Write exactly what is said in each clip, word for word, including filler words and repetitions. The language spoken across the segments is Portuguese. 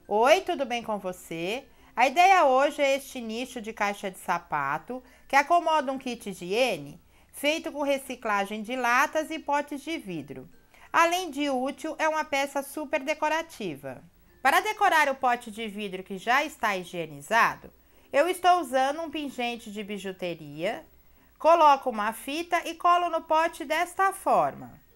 Oi, tudo bem com você? A ideia hoje é este nicho de caixa de sapato que acomoda um kit higiene feito com reciclagem de latas e potes de vidro. Além de útil, é uma peça super decorativa. Para decorar o pote de vidro que já está higienizado, eu estou usando um pingente de bijuteria, coloco uma fita e colo no pote desta forma.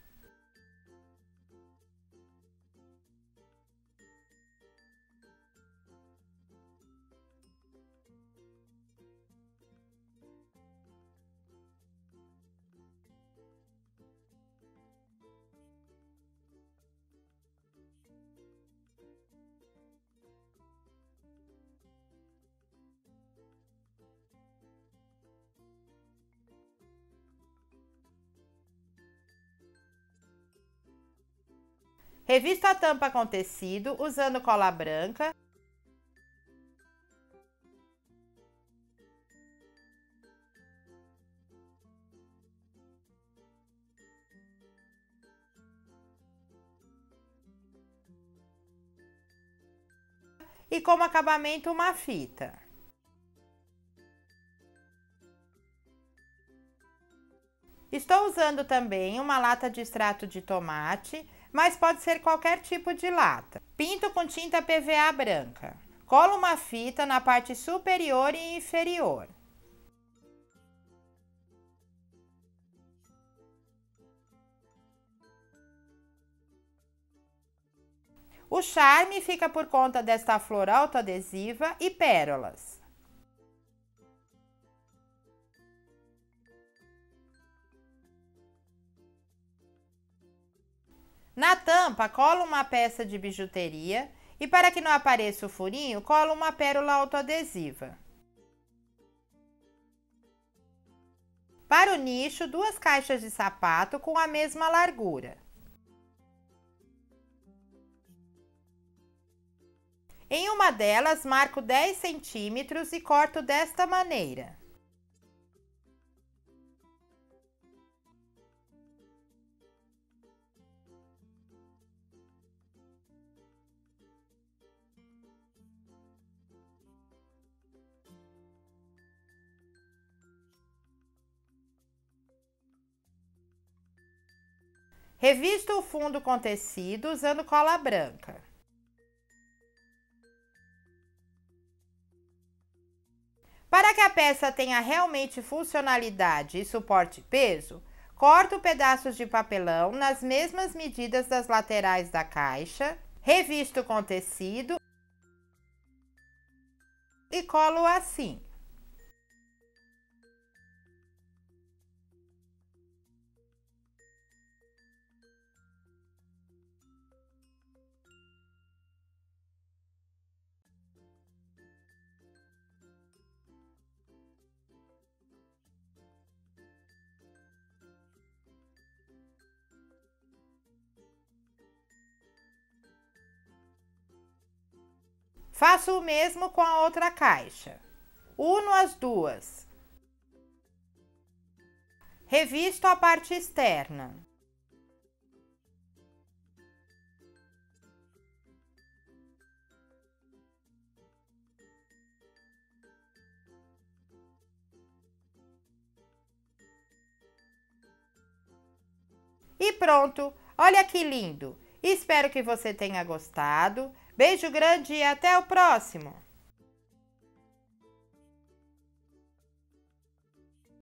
Revisto a tampa com tecido usando cola branca. E como acabamento uma fita. Estou usando também uma lata de extrato de tomate, mas pode ser qualquer tipo de lata. Pinto com tinta P V A branca. Colo uma fita na parte superior e inferior. O charme fica por conta desta flor autoadesiva e pérolas. Na tampa, colo uma peça de bijuteria e, para que não apareça o furinho, colo uma pérola autoadesiva. Para o nicho, duas caixas de sapato com a mesma largura. Em uma delas, marco dez centímetros e corto desta maneira. Revisto o fundo com tecido usando cola branca. Para que a peça tenha realmente funcionalidade e suporte peso, corto pedaços de papelão nas mesmas medidas das laterais da caixa, revisto com tecido e colo assim. Faço o mesmo com a outra caixa. Uno as duas. Revisto a parte externa. E pronto! Olha que lindo! Espero que você tenha gostado. Beijo grande e até o próximo!